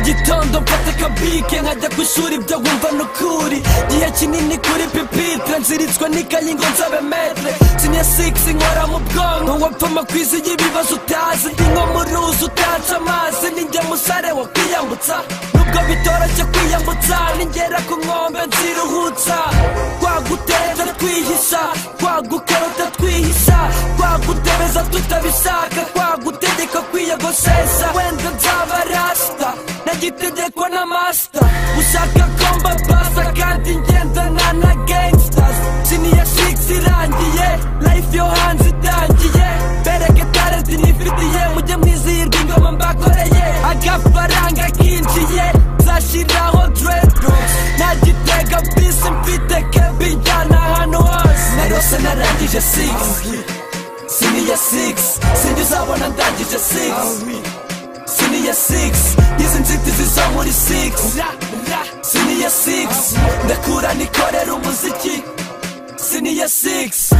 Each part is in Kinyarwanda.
gitondo mfata akabike nkajya ku ishuri ibyo wumva n'ukuri gihe kinini kuri pipitre nziritswe n'ikayi ngo nzabe metre senior 6 nkora mu bwonko wapfama kwizi y'ibibazo utazi ndi nko mu ruzi utaca amazi ninjye musare wo kwiyambutsa nubwo bitoroshye kwiyambutsa ningera ku nkombe nziruhutsa kwaguteza twihisha kwagukarota twihisha kwagutebeza tutabishaka kwagutegeka kwiyogoshesha wenda nzaba rasta nagitegekwa na master ushaka komba basa kandi ngendana na gangsters senior 6 irangiye life yo hanze itangiye bereke talent nifitiye mujye mwizihirwa ingoma mbakoreye agafaranga kinjiye nzashiraho dreadlocks nagitega bisi mfite kebi njyana hano hasi narose narangije 6 senior 6 sinjye uzabona ndangije 6 senior 6 izi nzitizi zo muri 6 senior 6 ndakura nikorera umuziki senior 6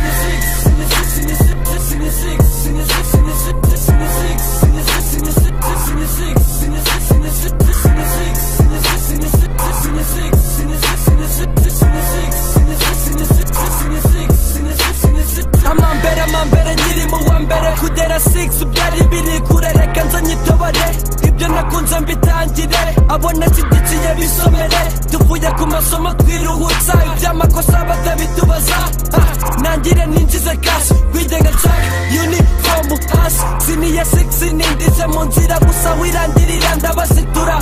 amambere nyiri mu wa mbere kugera 6 byari biri kure reka nzanyitobore ibyo nakunze mbitangire abona kigikiye bisomere tuvuye ku masomo twiruhutsa iby'amakosa batabitubaza nangire ninjize cash kwigenga nshaka uniform hasi senior 6 nindize mu nzira gusa wirangirira ndabasitura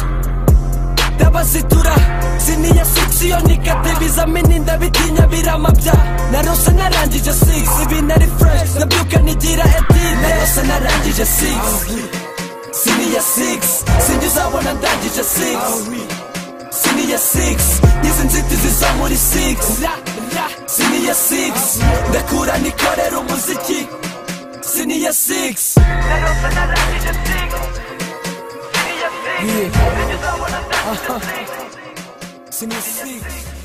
senior 6 yo nikate bizamini ndabitinya biramabya narose narangije 6 ibi nari fresh nabyuka nigira etine narose narangije 6 senior 6 sinjye uzabona ndangije 6 senior 6 izi nzitizi zo muri 6 senior 6 ndakura nikorera umuziki senior 6 narose narangije 6 Senior 6